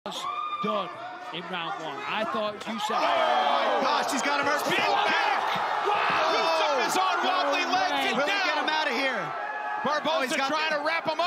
Done in round one. I thought you said. Oh my gosh, he's got him hurt. Spin back! Wow! Who's up his own wobbly leg? Will he get him out of here? Barboza trying to wrap him up.